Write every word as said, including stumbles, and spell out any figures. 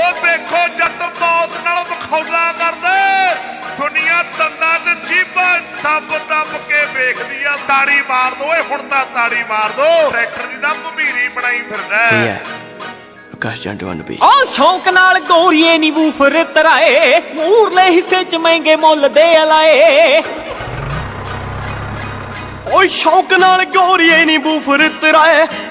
देखो जट मौत नाल मखौला करदे दुनिया दंदा च जीभा दब दब के वेखदी आ ताड़ी मार दो हुण तां ताड़ी मार दो ट्रैक्टर दी तां भमीरी बनाई फिरदा आ शौक नाल गोरीए नी बूफर तराए मूरले हिस्से च महंगे मुल दे लाए ओ शौक नाल गोरीए नी बूफर तराए